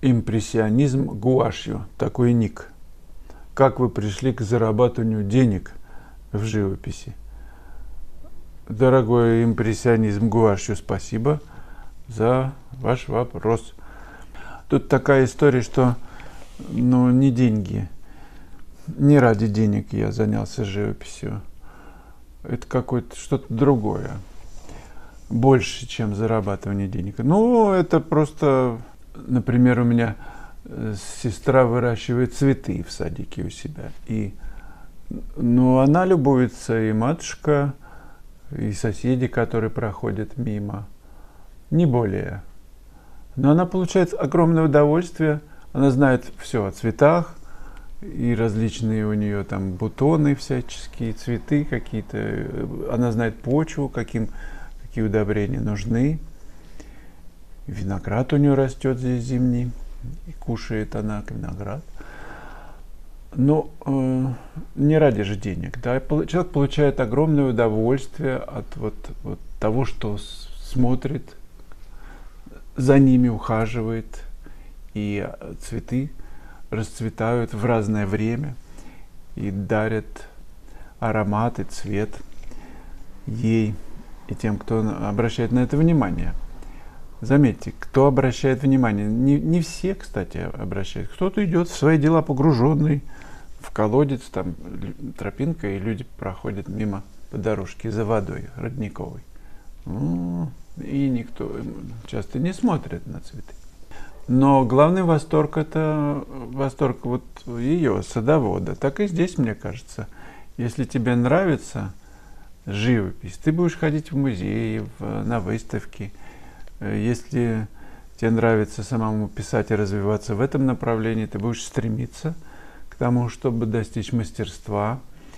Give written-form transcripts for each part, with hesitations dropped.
Импрессионизм гуашью. Такой ник. Как вы пришли к зарабатыванию денег в живописи? Дорогой импрессионизм гуашью, спасибо за ваш вопрос. Тут такая история, что не деньги. Не ради денег я занялся живописью. Это какое-то что-то другое. Больше, чем зарабатывание денег. Это просто, например, у меня сестра выращивает цветы в садике у себя. Она любуется, и матушка, и соседи, которые проходят мимо. Не более. Но она получает огромное удовольствие. Она знает все о цветах, и различные у нее там бутоны всяческие, цветы какие-то. Она знает почву, какие удобрения нужны. Виноград у нее растет здесь зимний, и кушает она виноград. Не ради же денег. Да? Человек получает огромное удовольствие от того, что смотрит, за ними ухаживает, и цветы расцветают в разное время и дарят аромат и цвет ей и тем, кто обращает на это внимание. Заметьте, кто обращает внимание, не все, кстати, обращают. Кто-то идет в свои дела погруженный, в колодец, там тропинка, и люди проходят мимо по дорожке за водой родниковой. И никто часто не смотрит на цветы. Но главный восторг — это восторг ее, садовода. Так и здесь, мне кажется. Если тебе нравится живопись, ты будешь ходить в музеи, на выставки. Если тебе нравится самому писать и развиваться в этом направлении, ты будешь стремиться к тому, чтобы достичь мастерства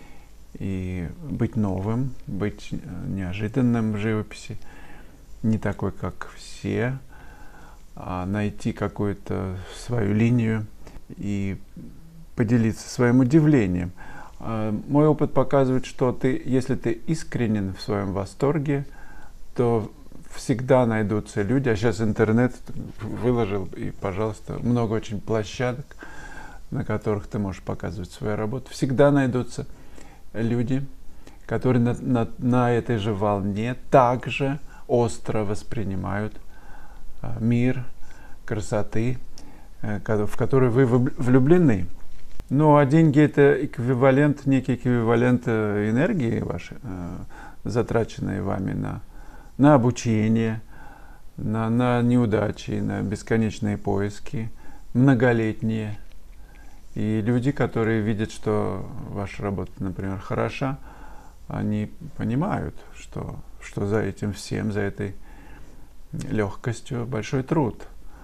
и быть новым, быть неожиданным в живописи, не такой, как все, а найти какую-то свою линию и поделиться своим удивлением. Мой опыт показывает, что если ты искренен в своем восторге, то всегда найдутся люди, а сейчас интернет выложил, и, пожалуйста, много очень площадок, на которых ты можешь показывать свою работу. Всегда найдутся люди, которые на этой же волне также остро воспринимают мир красоты, в который вы влюблены. А деньги — это некий эквивалент энергии вашей, затраченной вами на обучение, на неудачи, на бесконечные поиски, многолетние. И люди, которые видят, что ваша работа, например, хороша, они понимают, что за этим всем, за этой легкостью большой труд,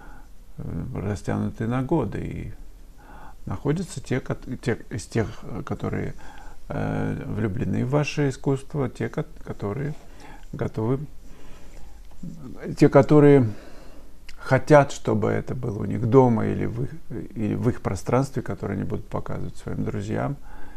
растянутый на годы. И находятся те из тех, которые влюблены в ваше искусство, те, которые готовы, те, которые хотят, чтобы это было у них дома или в их пространстве, которое они будут показывать своим друзьям.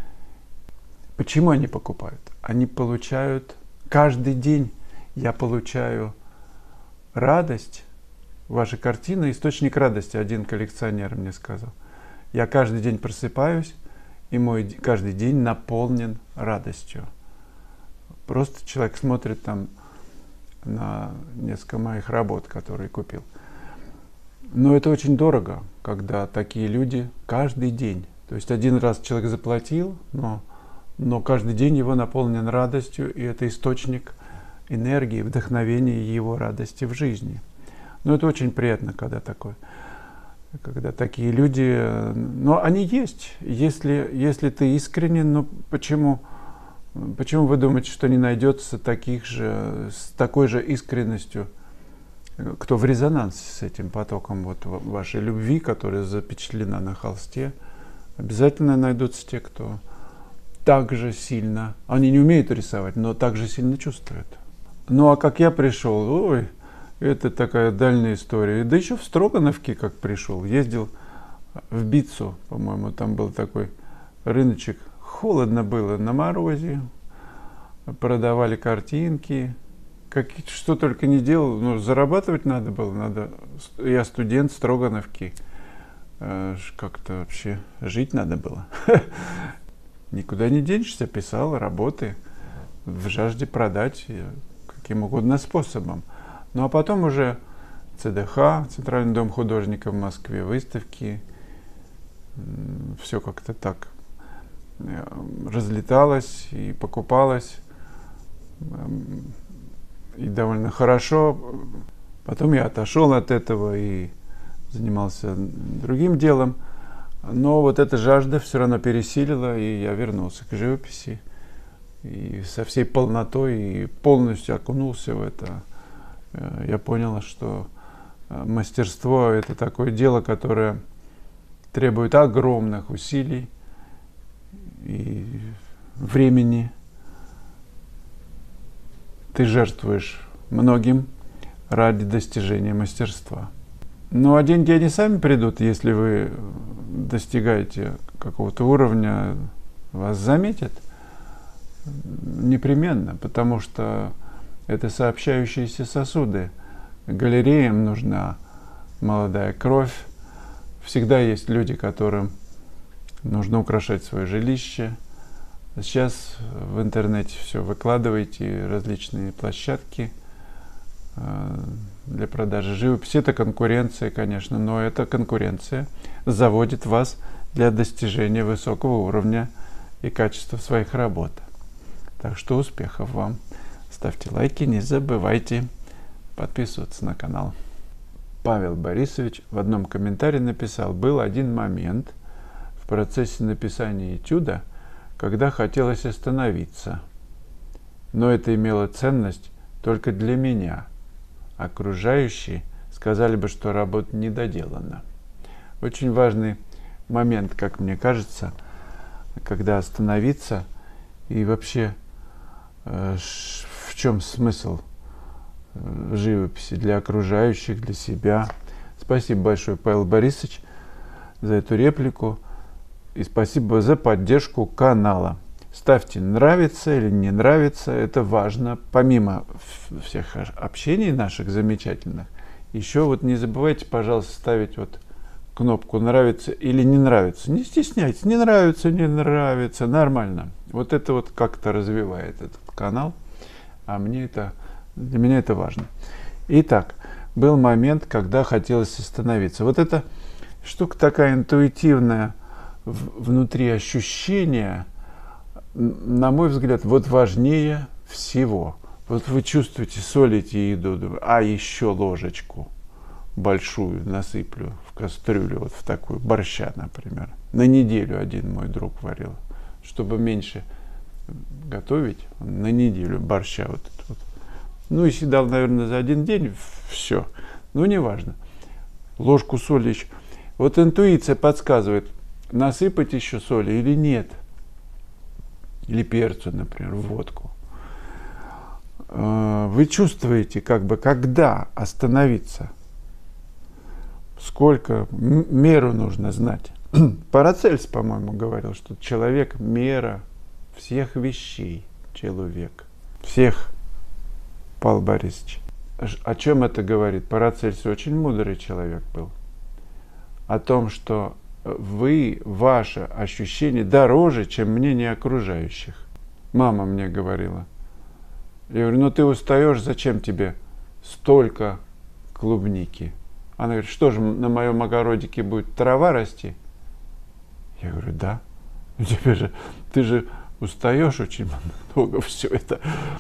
Почему они покупают? Они получают каждый день. Я получаю радость. Ваша картина — источник радости, один коллекционер мне сказал. Я каждый день просыпаюсь, и мой каждый день наполнен радостью. Просто человек смотрит там на несколько моих работ, которые купил. Но это очень дорого, когда такие люди каждый день. То есть один раз человек заплатил, но каждый день его наполнен радостью, и это источник энергии, вдохновения его радости в жизни. Это очень приятно, когда такие люди, но они есть. Если ты искренен, почему вы думаете, что не найдется таких же, с такой же искренностью, кто в резонансе с этим потоком вашей любви, которая запечатлена на холсте? Обязательно найдутся те, кто так же сильно, они не умеют рисовать, но так же сильно чувствуют. А как я пришел, это такая дальняя история. Да еще в Строгановке как пришел. Ездил в Бицу, по-моему, там был такой рыночек. Холодно было, на морозе. Продавали картинки. Что только не делал. Зарабатывать надо было. Я студент Строгановки. как-то вообще жить надо было. Никуда не денешься, писал работы в жажде продать каким угодно способом. Ну а потом уже ЦДХ, Центральный дом художника в Москве, выставки, все как-то так разлеталось и покупалось, и довольно хорошо. Потом я отошел от этого и занимался другим делом, но вот эта жажда все равно пересилила, и я вернулся к живописи и со всей полнотой и полностью окунулся в это. Я понял, что мастерство — это такое дело, которое требует огромных усилий и времени. Ты жертвуешь многим ради достижения мастерства. Ну а деньги, они сами придут, если вы достигаете какого-то уровня, вас заметят непременно, потому что это сообщающиеся сосуды. Галереям нужна молодая кровь. Всегда есть люди, которым нужно украшать свое жилище. Сейчас в интернете все выкладываете, различные площадки для продажи живописи. Это конкуренция, конечно, но эта конкуренция заводит вас для достижения высокого уровня и качества своих работ. Так что успехов вам! Ставьте лайки, не забывайте подписываться на канал. Павел Борисович в одном комментарии написал: был один момент в процессе написания этюда, когда хотелось остановиться, но это имело ценность только для меня. Окружающие сказали бы, что работа не доделана. Очень важный момент, как мне кажется, когда остановиться и вообще в чем смысл живописи для окружающих, для себя. Спасибо большое, Павел Борисович, за эту реплику. И спасибо за поддержку канала. Ставьте нравится или не нравится, это важно. Помимо всех общений наших замечательных, еще вот не забывайте, пожалуйста, ставить вот кнопку нравится или не нравится. Не стесняйтесь, не нравится, не нравится, нормально. Вот это вот как-то развивает этот канал, а для меня это важно. Итак, был момент, когда хотелось остановиться. Вот эта штука такая интуитивная, внутри ощущения, на мой взгляд, вот важнее всего. Вот вы чувствуете, солите еду, а еще ложечку большую насыплю в кастрюлю, вот в такую борща, например. На неделю один мой друг варил, чтобы меньше готовить, на неделю борща вот этот вот. Ну и съедал, наверное, за один день, все. Ну, неважно. Ложку соли еще. Вот интуиция подсказывает, насыпать еще соли или нет. Или перцу, например, в водку. Вы чувствуете, как бы, когда остановиться. Сколько, меру нужно знать. Парацельс, по-моему, говорил, что человек — мера всех вещей. Человек. Всех, Павел Борисович. О чем это говорит? Парацельс очень мудрый человек был. О том, что ваше ощущение дороже, чем мнение окружающих. Мама мне говорила. Я говорю, ну ты устаешь, зачем тебе столько клубники? Она говорит, что же, на моем огородике будет трава расти? Я говорю, да. Ты же устаешь очень много, все это.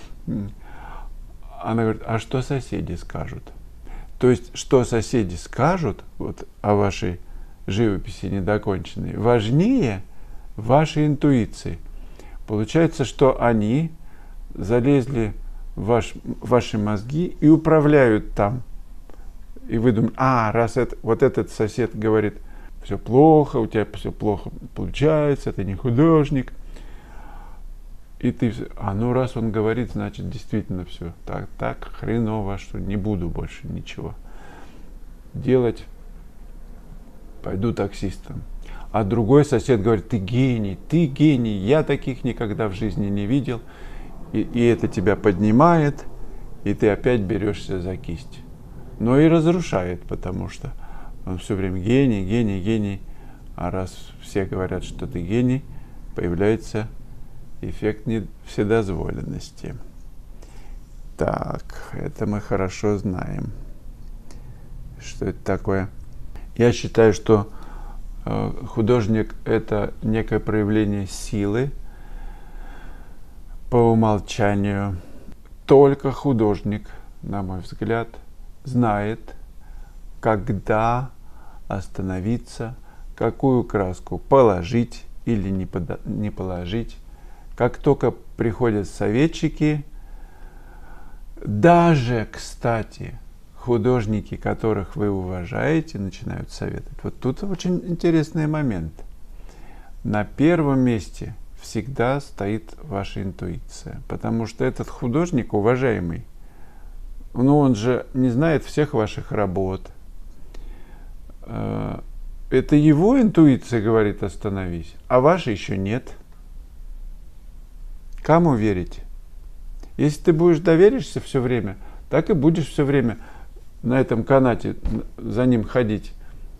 Она говорит, а что соседи скажут? То есть, что соседи скажут вот, о вашей живописи недоконченной, важнее вашей интуиции. Получается, что они залезли в ваши мозги и управляют там. И вы думаете, раз вот этот сосед говорит, все плохо, у тебя все плохо получается, ты не художник. И ты, раз он говорит, значит, действительно все так хреново, что не буду больше ничего делать, пойду таксистом. А другой сосед говорит, ты гений, я таких никогда в жизни не видел. И это тебя поднимает, и ты опять берешься за кисть. Но и разрушает, потому что Он все время гений, гений, гений. А раз все говорят, что ты гений, появляется эффект вседозволенности. Так, это мы хорошо знаем. Что это такое? Я считаю, что художник – это некое проявление силы по умолчанию. Только художник, на мой взгляд, знает, когда остановиться, какую краску положить или не положить. Как только приходят советчики, даже, кстати, художники, которых вы уважаете, начинают советовать. Вот тут очень интересный момент. На первом месте всегда стоит ваша интуиция, потому что этот художник уважаемый, ну он же не знает всех ваших работ. Это его интуиция говорит «остановись», а ваша еще нет. Кому верить? Если ты доверишься все время, так и будешь все время на этом канате за ним ходить.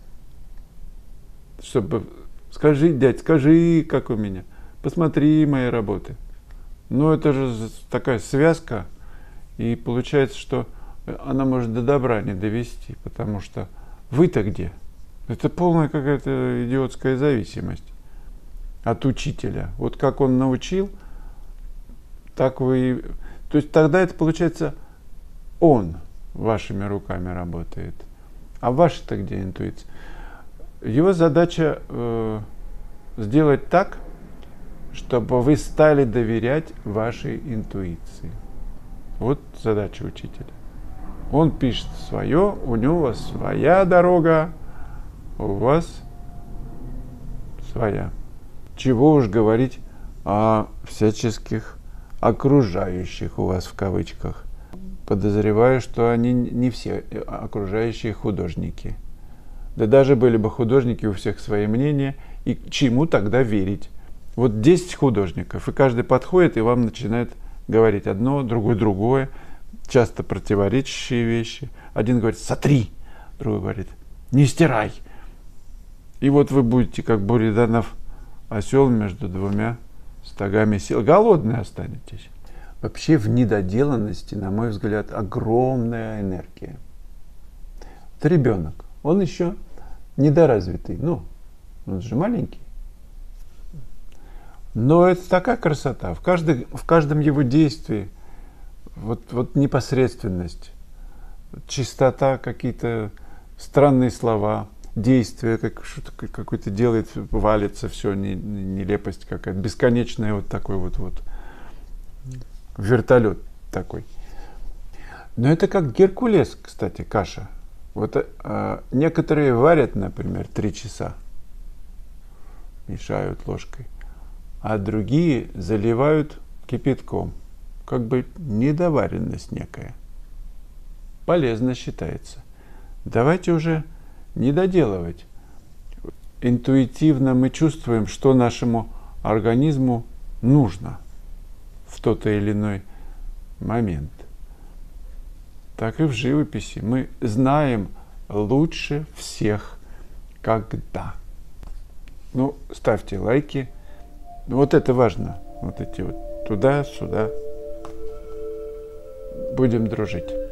Чтобы скажи, дядь, скажи, как у меня. Посмотри мои работы. Ну, это же такая связка. И получается, что она может до добра не довести. Потому что вы-то где? Это полная какая-то идиотская зависимость от учителя. Вот как он научил, так вы... То есть тогда это получается он вашими руками работает. А ваша-то где интуиция? Его задача сделать так, чтобы вы стали доверять вашей интуиции. Вот задача учителя. Он пишет свое, у него своя дорога, у вас своя. Чего уж говорить о всяческих окружающих у вас в кавычках. Подозреваю, что они не все окружающие художники. Да даже были бы художники, у всех свои мнения, и чему тогда верить? Вот 10 художников, и каждый подходит и вам начинает говорить одно, другой другое, часто противоречащие вещи. Один говорит «сотри», другой говорит «не стирай». И вот вы будете, как Буриданов, осел между двумя стогами сил. Голодные останетесь. Вообще в недоделанности, на мой взгляд, огромная энергия. Это ребенок. Он еще недоразвитый. Ну, он же маленький. Но это такая красота. В каждом его действии вот непосредственность, чистота, какие-то странные слова, действия, что-то какое-то делает, валится все, нелепость какая-то, бесконечная вот такой вот вертолет такой. Но это как Геркулес, кстати, каша. Вот некоторые варят, например, 3 часа, мешают ложкой, а другие заливают кипятком. Как бы недоваренность некая. Полезно считается. Давайте уже не доделывать. Интуитивно мы чувствуем, что нашему организму нужно в тот или иной момент. Так и в живописи. Мы знаем лучше всех, когда. Ну, ставьте лайки. Вот это важно. Вот эти вот туда-сюда. Будем дружить.